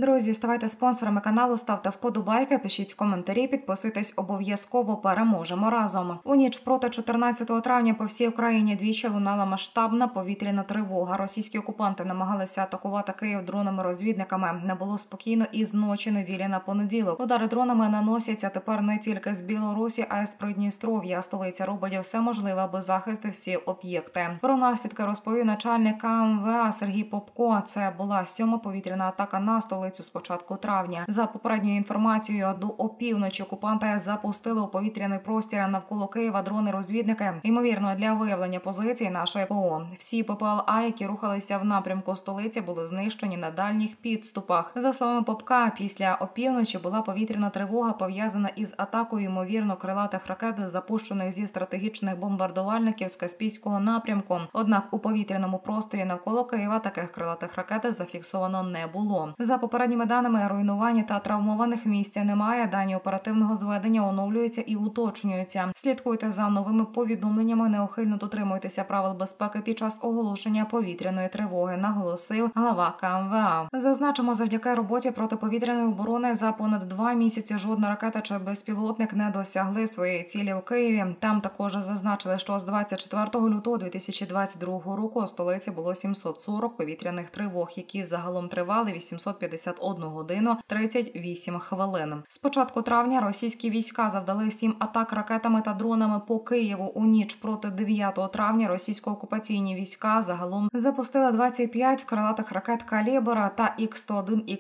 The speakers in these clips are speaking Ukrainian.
Друзі, ставайте спонсорами каналу, ставте вподобайки, пишіть коментарі, підписуйтесь обов'язково. Переможемо разом. У ніч проти 14 травня по всій Україні двічі лунала масштабна повітряна тривога. Російські окупанти намагалися атакувати Київ дронами-розвідниками. Не було спокійно і з ночі неділі на понеділок. Удари дронами наносяться тепер не тільки з Білорусі, а й з Придністров'я. Столиця робить все можливе, аби захистити всі об'єкти. Про наслідки розповів начальник КМВА Сергій Попко. Це була 7-ма повітряна атака на столицю з початку травня. За попередньою інформацією, до опівночі окупанти запустили у повітряний простір навколо Києва дрони-розвідники, ймовірно, для виявлення позицій нашої ПО. Всі ППЛА, які рухалися в напрямку столиці, були знищені на дальніх підступах. За словами Попка, після опівночі була повітряна тривога, пов'язана із атакою, ймовірно, крилатих ракет, запущених зі стратегічних бомбардувальників з Каспійського напрямку. Однак у повітряному просторі навколо Києва таких крилатих ракет зафіксовано не було. За попередніми даними, руйнування та травмованих місць немає. Дані оперативного зведення оновлюються і уточнюються. Слідкуйте за новими повідомленнями, неухильно дотримуйтеся правил безпеки під час оголошення повітряної тривоги, наголосив глава КМВА. Зазначимо, завдяки роботі протиповітряної оборони за понад 2 місяці жодна ракета чи безпілотник не досягли своєї цілі у Києві. Там також зазначили, що з 24 лютого 2022 року у столиці було 740 повітряних тривог, які загалом тривали 851 годину 38 хвилин. З початку травня російські війська завдали 7 атак ракетами та дронами по Києву. У ніч проти 9 травня російсько-окупаційні війська загалом запустили 25 крилатих ракет «Калібр» та Х-101,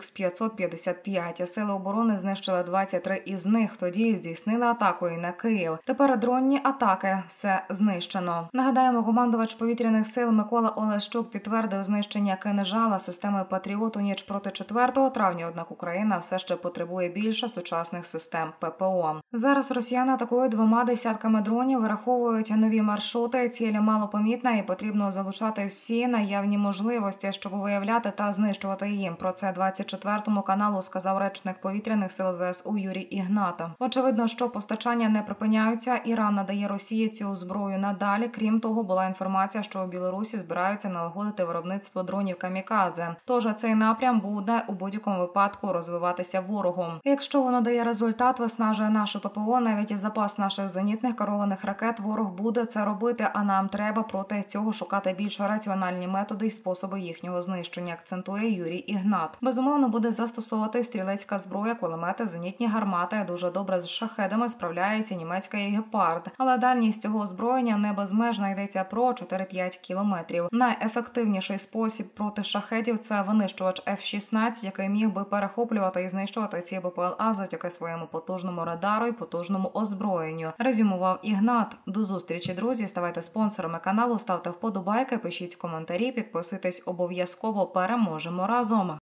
Х-555. Сили оборони знищили 23 із них, тоді здійснили атаку і на Київ. Тепер дронні атаки все знищено. Нагадаємо, командувач повітряних сил Микола Олещук підтвердив знищення «Кинжала» системи «Патріот» у ніч проти 4 травня, однак Україна все ще потребує більше сучасних систем ППО. Зараз росіяни атакують 2 десятками дронів, вираховують нові маршрути, ціль малопомітна і потрібно залучати всі наявні можливості, щоб виявляти та знищувати їм. Про це 24-му каналу сказав речник повітряних сил ЗСУ Юрій Ігнат. Очевидно, що постачання не припиняються, Іран надає Росії цю зброю надалі. Крім того, була інформація, що у Білорусі збираються налагодити виробництво дронів «Камікадзе». Тож цей напрям буде у будь-якому випадку розвиватися ворогом. Якщо воно дає результат, виснажує нашу ППО, навіть запас наших зенітних керованих ракет, ворог буде це робити, а нам треба проти цього шукати більш раціональні методи і способи їхнього знищення, акцентує Юрій Ігнат. Безумовно, буде застосовувати стрілецька зброя, кулемети, зенітні гармати. Дуже добре з шахедами справляється німецька «Гепард». Але дальність цього озброєння не безмежна, йдеться про 4-5 кілометрів. Найефективніший спосіб проти шахедів – це винищувач F-16, який міг би перехоплювати і знищувати ці БПЛА завдяки своєму потужному радару і потужному озброєнню, резюмував Ігнат. До зустрічі, друзі, ставайте спонсорами каналу, ставте вподобайки, пишіть коментарі, підписуйтесь обов'язково. Переможемо разом!